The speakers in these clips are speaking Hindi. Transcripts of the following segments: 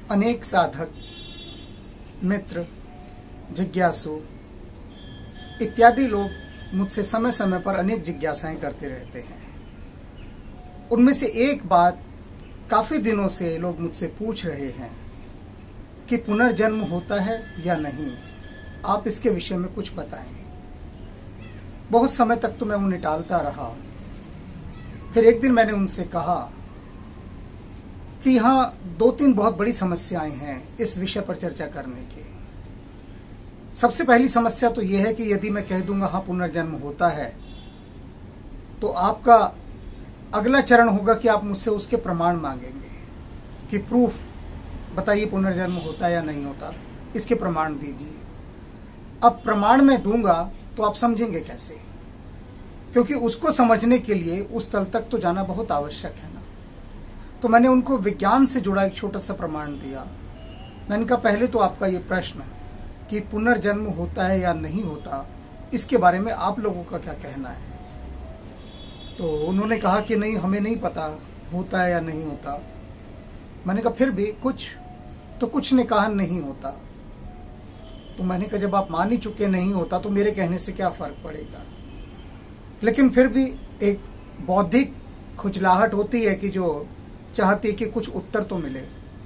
अनेक साधक, मित्र, जिज्ञासु इत्यादि लोग मुझसे समय समय पर अनेक जिज्ञासाएं करते रहते हैं। उनमें से एक बात काफी दिनों से लोग मुझसे पूछ रहे हैं कि पुनर्जन्म होता है या नहीं, आप इसके विषय में कुछ बताएं। बहुत समय तक तो मैं उन्हें टालता रहा। फिर एक दिन मैंने उनसे कहा कि यहाँ 2-3 बहुत बड़ी समस्याएं हैं इस विषय पर चर्चा करने की। सबसे पहली समस्या तो यह है कि यदि मैं कह दूंगा हाँ पुनर्जन्म होता है, तो आपका अगला चरण होगा कि आप मुझसे उसके प्रमाण मांगेंगे कि प्रूफ बताइए पुनर्जन्म होता है या नहीं होता, इसके प्रमाण दीजिए। अब प्रमाण मैं दूंगा तो आप समझेंगे कैसे? क्योंकि उसको समझने के लिए उस तल तक तो जाना बहुत आवश्यक है ना। तो मैंने उनको विज्ञान से जुड़ा एक छोटा सा प्रमाण दिया। मैंने कहा पहले तो आपका ये प्रश्न कि पुनर्जन्म होता है या नहीं होता, इसके बारे में आप लोगों का क्या कहना है? तो उन्होंने कहा कि नहीं, हमें नहीं पता होता है या नहीं होता। मैंने कहा फिर भी कुछ ने कहा नहीं होता। तो मैंने कहा जब आप मान ही चुके नहीं होता तो मेरे कहने से क्या फर्क पड़ेगा। लेकिन फिर भी एक बौद्धिक खुजलाहट होती है कि जो चाहती है कि कुछ उत्तर तो मिले।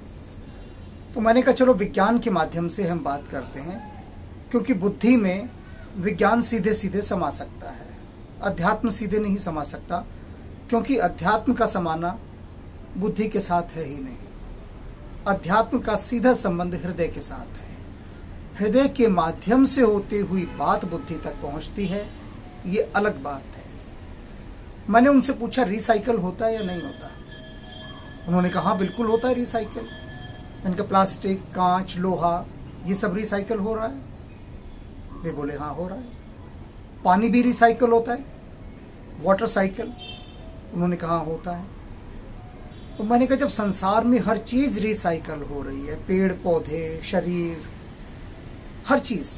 तो मैंने कहा चलो विज्ञान के माध्यम से हम बात करते हैं, क्योंकि बुद्धि में विज्ञान सीधे सीधे समा सकता है, अध्यात्म सीधे नहीं समा सकता, क्योंकि अध्यात्म का समाना बुद्धि के साथ है ही नहीं। अध्यात्म का सीधा संबंध हृदय के साथ है। हृदय के माध्यम से होती हुई बात बुद्धि तक पहुंचती है, ये अलग बात है। मैंने उनसे पूछा रिसाइकल होता है या नहीं होता? उन्होंने कहा हाँ बिल्कुल होता है रिसाइकल। मैंने कहा प्लास्टिक, कांच, लोहा ये सब रिसाइकल हो रहा है? वे बोले हाँ हो रहा है। पानी भी रिसाइकल होता है, वाटर साइकिल? उन्होंने कहा होता है। तो मैंने कहा जब संसार में हर चीज रिसाइकल हो रही है, पेड़ पौधे, शरीर, हर चीज,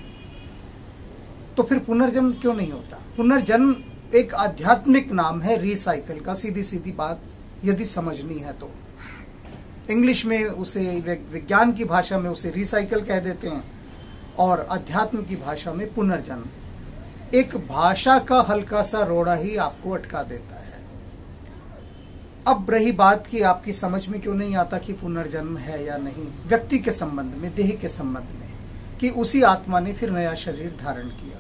तो फिर पुनर्जन्म क्यों नहीं होता? पुनर्जन्म एक आध्यात्मिक नाम है रिसाइकल का, सीधी सीधी बात यदि समझनी है तो। इंग्लिश में उसे, विज्ञान की भाषा में उसे रिसाइकल कह देते हैं, और अध्यात्म की भाषा में पुनर्जन्म। एक भाषा का हल्का सा रोड़ा ही आपको अटका देता है। अब रही बात कि आपकी समझ में क्यों नहीं आता कि पुनर्जन्म है या नहीं, व्यक्ति के संबंध में, देह के संबंध में, कि उसी आत्मा ने फिर नया शरीर धारण किया।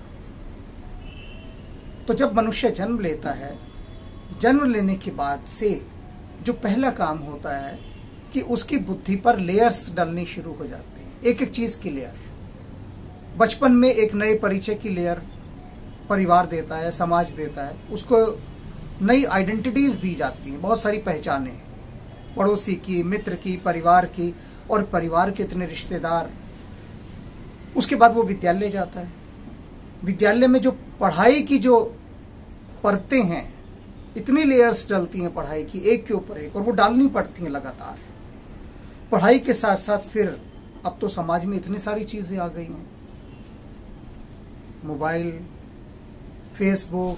तो जब मनुष्य जन्म लेता है, जन्म लेने के बाद से जो पहला काम होता है कि उसकी बुद्धि पर लेयर्स डलनी शुरू हो जाती हैं, एक एक चीज की लेयर। बचपन में एक नए परिचय की लेयर परिवार देता है, समाज देता है, उसको नई आइडेंटिटीज दी जाती हैं, बहुत सारी पहचानें, पड़ोसी की, मित्र की, परिवार की, और परिवार के इतने रिश्तेदार। उसके बाद वो विद्यालय जाता है। विद्यालय में जो पढ़ाई की जो परतें हैं, इतनी लेयर्स डलती हैं पढ़ाई की, एक के ऊपर एक, और वो डालनी पड़ती हैं लगातार। पढ़ाई के साथ साथ फिर अब तो समाज में इतनी सारी चीजें आ गई हैं, मोबाइल, फेसबुक,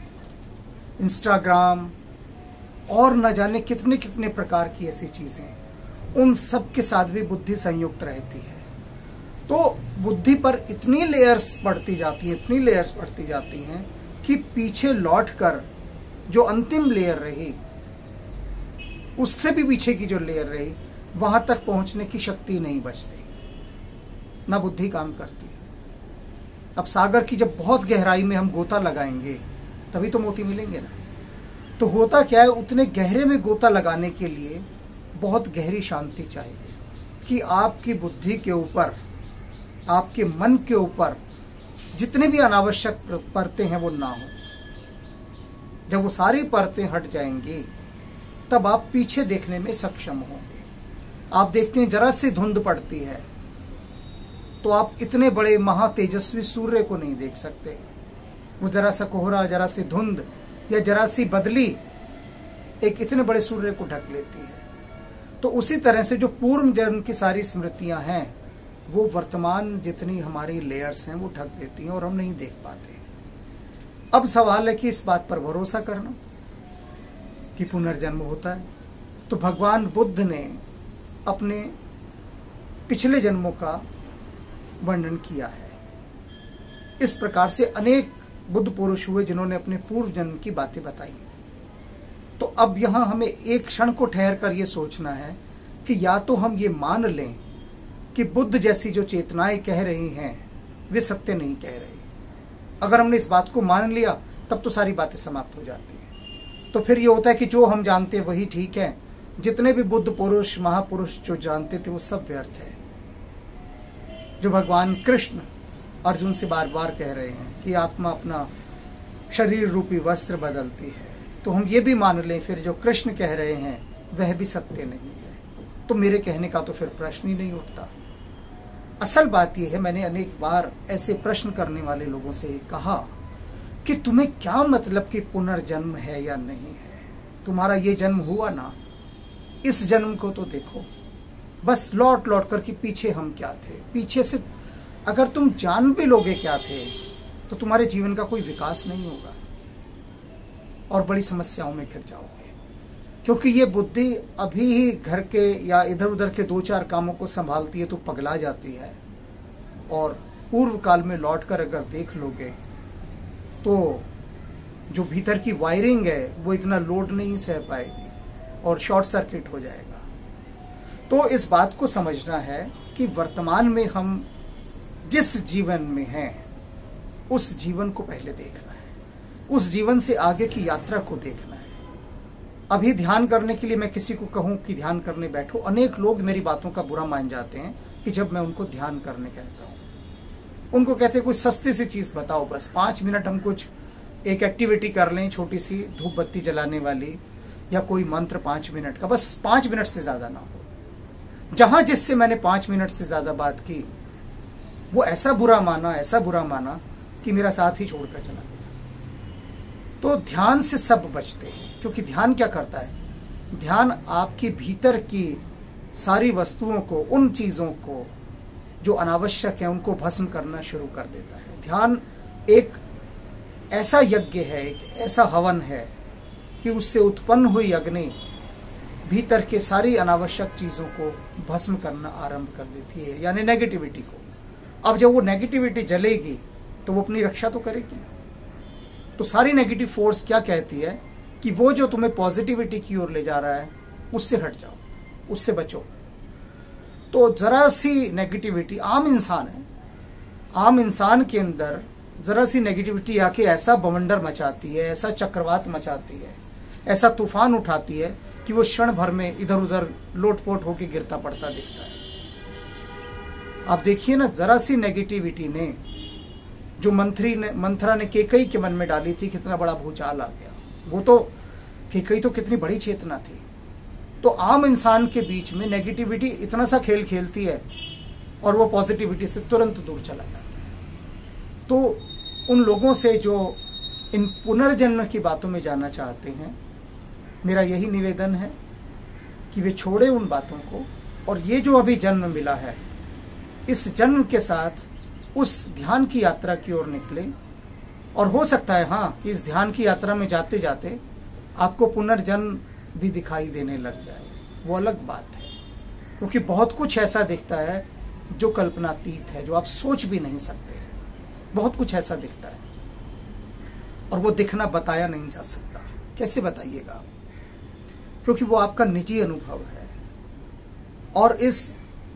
इंस्टाग्राम, और न जाने कितने कितने प्रकार की ऐसी चीजें। उन सब के साथ भी बुद्धि संयुक्त रहती है। तो बुद्धि पर इतनी लेयर्स पड़ती जाती हैं, इतनी लेयर्स पड़ती जाती हैं कि पीछे लौटकर जो अंतिम लेयर रही, उससे भी पीछे की जो लेयर रही, वहां तक पहुंचने की शक्ति नहीं बचती, ना बुद्धि काम करती है। अब सागर की जब बहुत गहराई में हम गोता लगाएंगे तभी तो मोती मिलेंगे ना। तो होता क्या है, उतने गहरे में गोता लगाने के लिए बहुत गहरी शांति चाहिए कि आपकी बुद्धि के ऊपर, आपके मन के ऊपर जितने भी अनावश्यक परतें हैं वो ना हो। जब वो सारी परतें हट जाएंगी तब आप पीछे देखने में सक्षम होंगे। आप देखते हैं जरा सी धुंध पड़ती है तो आप इतने बड़े महातेजस्वी सूर्य को नहीं देख सकते। वो जरा सा कोहरा, जरा सी धुंध या जरा सी बदली एक इतने बड़े सूर्य को ढक लेती है। तो उसी तरह से जो पूर्व जन्म की सारी स्मृतियां हैं वो वर्तमान जितनी हमारी लेयर्स हैं वो ढक देती हैं और हम नहीं देख पाते। अब सवाल है कि इस बात पर भरोसा करना कि पुनर्जन्म होता है। तो भगवान बुद्ध ने अपने पिछले जन्मों का वर्णन किया है। इस प्रकार से अनेक बुद्ध पुरुष हुए जिन्होंने अपने पूर्व जन्म की बातें बताई। तो अब यहाँ हमें एक क्षण को ठहर कर ये सोचना है कि या तो हम ये मान लें कि बुद्ध जैसी जो चेतनाएं कह रही हैं वे सत्य नहीं कह रही। अगर हमने इस बात को मान लिया तब तो सारी बातें समाप्त हो जाती हैं। तो फिर ये होता है कि जो हम जानते हैं वही ठीक है, जितने भी बुद्ध पुरुष महापुरुष जो जानते थे वो सब व्यर्थ है। जो भगवान कृष्ण अर्जुन से बार बार कह रहे हैं कि आत्मा अपना शरीर रूपी वस्त्र बदलती है, तो हम ये भी मान लें फिर जो कृष्ण कह रहे हैं वह भी सत्य नहीं है। तो मेरे कहने का तो फिर प्रश्न ही नहीं उठता। असल बात यह है, मैंने अनेक बार ऐसे प्रश्न करने वाले लोगों से कहा कि तुम्हें क्या मतलब कि पुनर्जन्म है या नहीं है? तुम्हारा ये जन्म हुआ ना, इस जन्म को तो देखो, बस लौट लौट कर कि पीछे हम क्या थे। पीछे से अगर तुम जान भी लोगे क्या थे तो तुम्हारे जीवन का कोई विकास नहीं होगा और बड़ी समस्याओं में घिर जाओगे, क्योंकि ये बुद्धि अभी ही घर के या इधर उधर के दो चार कामों को संभालती है तो पगला जाती है, और पूर्व काल में लौटकर अगर देख लोगे तो जो भीतर की वायरिंग है वो इतना लोड नहीं सह पाएगी और शॉर्ट सर्किट हो जाएगा। तो इस बात को समझना है कि वर्तमान में हम जिस जीवन में हैं उस जीवन को पहले देखना है, उस जीवन से आगे की यात्रा को देखना है। अभी ध्यान करने के लिए मैं किसी को कहूं कि ध्यान करने बैठो, अनेक लोग मेरी बातों का बुरा मान जाते हैं कि जब मैं उनको ध्यान करने कहता हूं। उनको कहते हैं कोई सस्ती सी चीज बताओ, बस 5 मिनट हम कुछ एक एक्टिविटी कर लें, छोटी सी धूप बत्ती जलाने वाली या कोई मंत्र 5 मिनट का, बस 5 मिनट से ज्यादा ना हो। जहां जिससे मैंने 5 मिनट से ज्यादा बात की वो ऐसा बुरा माना कि मेरा साथ ही छोड़कर चला गया। तो ध्यान से सब बचते हैं, क्योंकि ध्यान क्या करता है? ध्यान आपके भीतर की सारी वस्तुओं को, उन चीजों को जो अनावश्यक है उनको भस्म करना शुरू कर देता है। ध्यान एक ऐसा यज्ञ है, एक ऐसा हवन है कि उससे उत्पन्न हुई अग्नि भीतर के सारी अनावश्यक चीजों को भस्म करना आरंभ कर देती है, यानी नेगेटिविटी को। अब जब वो नेगेटिविटी जलेगी तो वो अपनी रक्षा तो करेगी ना। तो सारी नेगेटिव फोर्स क्या कहती है कि वो जो तुम्हें पॉजिटिविटी की ओर ले जा रहा है उससे हट जाओ, उससे बचो। तो जरा सी नेगेटिविटी, आम इंसान है, आम इंसान के अंदर जरा सी नेगेटिविटी आके ऐसा बवंडर मचाती है, ऐसा चक्रवात मचाती है, ऐसा तूफान उठाती है कि वो क्षण भर में इधर उधर लोटपोट होके गिरता पड़ता दिखता है। आप देखिए ना, जरा सी नेगेटिविटी ने जो मंथरा ने केकई के मन में डाली थी, कितना बड़ा भूचाल आ गया। वो तो केकई तो कितनी बड़ी चेतना थी। तो आम इंसान के बीच में नेगेटिविटी इतना सा खेल खेलती है और वो पॉजिटिविटी से तुरंत दूर चला जाता है। तो उन लोगों से जो इन पुनर्जन्म की बातों में जाना चाहते हैं, मेरा यही निवेदन है कि वे छोड़े उन बातों को, और ये जो अभी जन्म मिला है इस जन्म के साथ उस ध्यान की यात्रा की ओर निकले। और हो सकता है हाँ कि इस ध्यान की यात्रा में जाते जाते आपको पुनर्जन्म भी दिखाई देने लग जाए, वो अलग बात है, क्योंकि बहुत कुछ ऐसा दिखता है जो कल्पनातीत है, जो आप सोच भी नहीं सकते। बहुत कुछ ऐसा दिखता है और वो दिखना बताया नहीं जा सकता। कैसे बताइएगा? क्योंकि वो आपका निजी अनुभव है और इस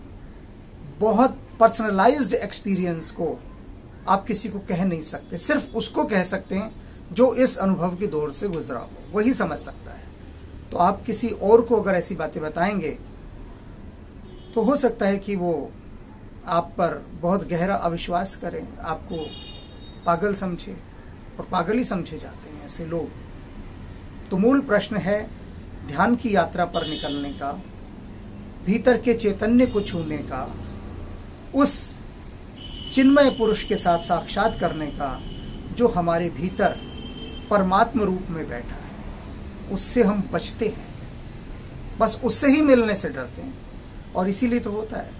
बहुत पर्सनलाइज्ड एक्सपीरियंस को आप किसी को कह नहीं सकते। सिर्फ उसको कह सकते हैं जो इस अनुभव के दौर से गुजरा हो, वही समझ सकता है। तो आप किसी और को अगर ऐसी बातें बताएंगे तो हो सकता है कि वो आप पर बहुत गहरा अविश्वास करें, आपको पागल समझे, और पागल ही समझे जाते हैं ऐसे लोग। तो मूल प्रश्न है ध्यान की यात्रा पर निकलने का, भीतर के चैतन्य को छूने का, उस चिन्मय पुरुष के साथ साक्षात करने का जो हमारे भीतर परमात्म रूप में बैठा है। उससे हम बचते हैं, बस उससे ही मिलने से डरते हैं। और इसीलिए तो होता है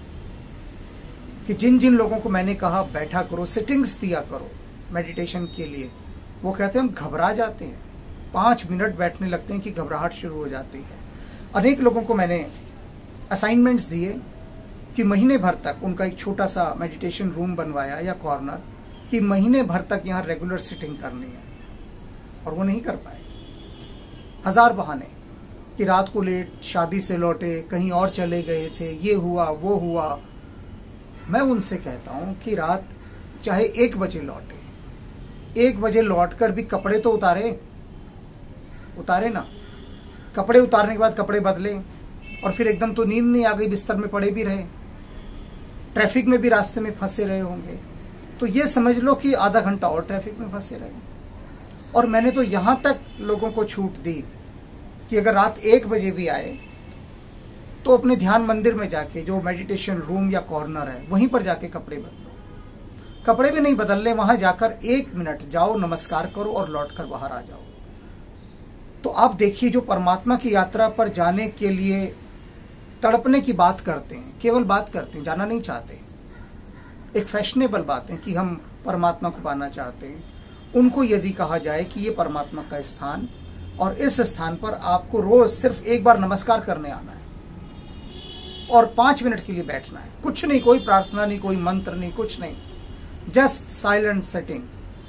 कि जिन जिन लोगों को मैंने कहा बैठा करो, सिटिंग्स दिया करो मेडिटेशन के लिए, वो कहते हैं हम घबरा जाते हैं। 5 मिनट बैठने लगते हैं कि घबराहट शुरू हो जाती है। अनेक लोगों को मैंने असाइनमेंट्स दिए कि महीने भर तक उनका एक छोटा सा मेडिटेशन रूम बनवाया या कॉर्नर, कि महीने भर तक यहाँ रेगुलर सिटिंग करनी है, और वो नहीं कर पाए। हजार बहाने कि रात को लेट शादी से लौटे, कहीं और चले गए थे, ये हुआ वो हुआ। मैं उनसे कहता हूँ कि रात चाहे 1 बजे लौटे, 1 बजे लौटकर भी कपड़े तो उतारे ना। कपड़े उतारने के बाद कपड़े बदले, और फिर एकदम तो नींद नहीं आ गई, बिस्तर में पड़े भी रहे, ट्रैफिक में भी रास्ते में फंसे रहे होंगे, तो ये समझ लो कि आधा घंटा और ट्रैफिक में फंसे रहे। और मैंने तो यहाँ तक लोगों को छूट दी कि अगर रात 1 बजे भी आए तो अपने ध्यान मंदिर में जाके, जो मेडिटेशन रूम या कॉर्नर है, वहीं पर जाके कपड़े बदलो। कपड़े भी नहीं बदलने, वहां जाकर 1 मिनट जाओ, नमस्कार करो और लौटकर बाहर आ जाओ। तो आप देखिए, जो परमात्मा की यात्रा पर जाने के लिए तड़पने की बात करते हैं, केवल बात करते हैं, जाना नहीं चाहते, एक फैशनेबल बात है कि हम परमात्मा को पाना चाहते हैं, उनको यदि कहा जाए कि ये परमात्मा का स्थान, और इस स्थान पर आपको रोज सिर्फ 1 बार नमस्कार करने आना है और 5 मिनट के लिए बैठना है, कुछ नहीं, कोई प्रार्थना नहीं, कोई मंत्र नहीं, कुछ नहीं, just silent sitting,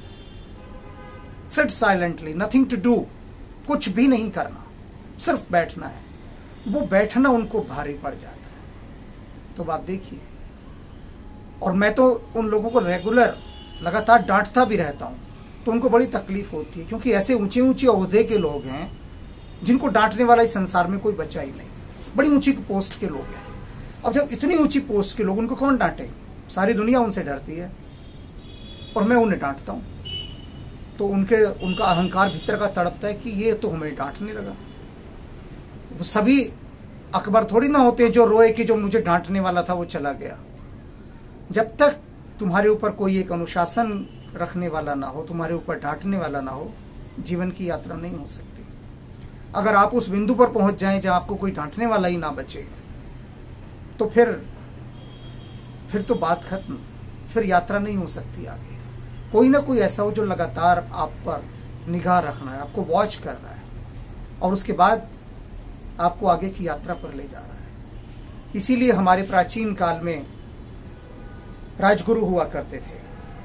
sit silently, nothing to do, कुछ भी नहीं करना, सिर्फ बैठना है। वो बैठना उनको भारी पड़ जाता है। तो आप देखिए, और मैं तो उन लोगों को रेगुलर लगातार डांटता भी रहता हूं, तो उनको बड़ी तकलीफ होती है, क्योंकि ऐसे ऊंचे ऊंचे ओहदे के लोग हैं जिनको डांटने वाला इस संसार में कोई बचा ही नहीं, बड़ी ऊंची पोस्ट के लोग हैं। अब जब इतनी ऊंची पोस्ट के लोग, उनको कौन डांटे? सारी दुनिया उनसे डरती है, और मैं उन्हें डांटता हूं, तो उनका अहंकार भीतर का तड़पता है कि ये तो हमें डांटने लगा। वो सभी अकबर थोड़ी ना होते हैं जो रोए कि जो मुझे डांटने वाला था वो चला गया। जब तक तुम्हारे ऊपर कोई एक अनुशासन रखने वाला ना हो, तुम्हारे ऊपर डांटने वाला ना हो, जीवन की यात्रा नहीं हो सकती। अगर आप उस बिंदु पर पहुंच जाएं जहां आपको कोई डांटने वाला ही ना बचे, तो फिर तो बात खत्म, फिर यात्रा नहीं हो सकती आगे। कोई ना कोई ऐसा हो जो लगातार आप पर निगाह रख रहा है, आपको वॉच कर रहा है, और उसके बाद आपको आगे की यात्रा पर ले जा रहा है। इसीलिए हमारे प्राचीन काल में राजगुरु हुआ करते थे।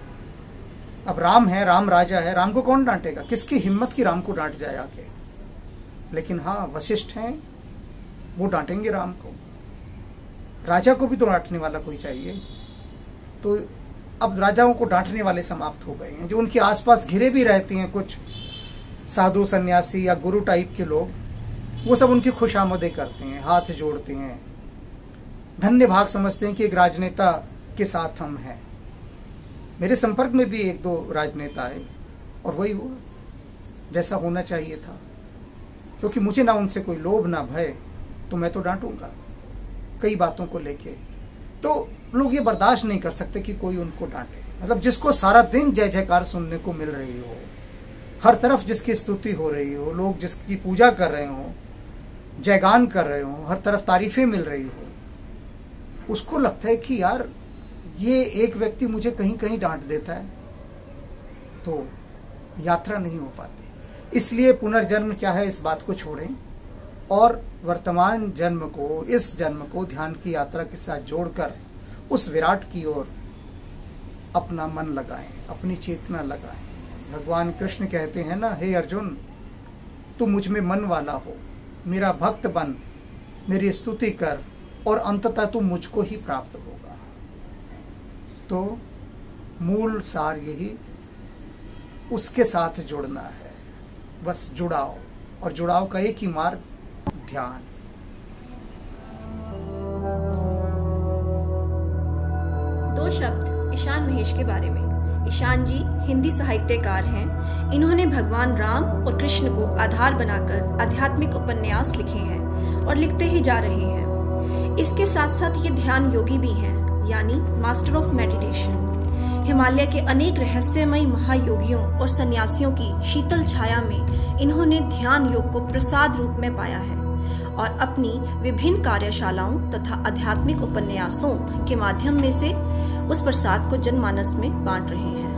अब राम है, राम राजा है, राम को कौन डांटेगा? किसकी हिम्मत की राम को डांट जाए आके? लेकिन हाँ, वशिष्ठ हैं, वो डांटेंगे राम को। राजा को भी तो डांटने वाला कोई चाहिए। तो अब राजाओं को डांटने वाले समाप्त हो गए हैं। जो उनके आसपास घिरे भी रहते हैं कुछ साधु सन्यासी या गुरु टाइप के लोग, वो सब उनकी खुशामदें करते हैं, हाथ जोड़ते हैं, धन्य भाग समझते हैं कि एक राजनेता के साथ हम हैं। मेरे संपर्क में भी 1-2 राजनेता आए, और वही हुआ जैसा होना चाहिए था, क्योंकि मुझे ना उनसे कोई लोभ ना भय, तो मैं तो डांटूंगा कई बातों को लेके। तो लोग ये बर्दाश्त नहीं कर सकते कि कोई उनको डांटे। मतलब जिसको सारा दिन जय जयकार सुनने को मिल रही हो, हर तरफ जिसकी स्तुति हो रही हो, लोग जिसकी पूजा कर रहे हो, जयगान कर रहे हो, हर तरफ तारीफें मिल रही हो, उसको लगता है कि यार ये एक व्यक्ति मुझे कहीं कहीं डांट देता है, तो यात्रा नहीं हो पाती। इसलिए पुनर्जन्म क्या है, इस बात को छोड़ें और वर्तमान जन्म को, इस जन्म को ध्यान की यात्रा के साथ जोड़कर उस विराट की ओर अपना मन लगाएं, अपनी चेतना लगाएं। भगवान कृष्ण कहते हैं ना, हे अर्जुन, तू मुझ में मन वाला हो, मेरा भक्त बन, मेरी स्तुति कर, और अंततः तू मुझको ही प्राप्त होगा। तो मूल सार यही, उसके साथ जुड़ना है, बस जुड़ाव, और जुड़ाव का एक ही मार्ग ध्यान। दो शब्द ईशान महेश के बारे में। ईशान जी हिंदी साहित्यकार हैं। इन्होंने भगवान राम और कृष्ण को आधार बनाकर आध्यात्मिक उपन्यास लिखे हैं और लिखते ही जा रहे हैं। इसके साथ साथ ये ध्यान योगी भी हैं, यानी मास्टर ऑफ मेडिटेशन। हिमालय के अनेक रहस्यमयी महायोगियों और सन्यासियों की शीतल छाया में इन्होंने ध्यान योग को प्रसाद रूप में पाया है और अपनी विभिन्न कार्यशालाओं तथा आध्यात्मिक उपन्यासों के माध्यम में से उस प्रसाद को जनमानस में बांट रहे हैं।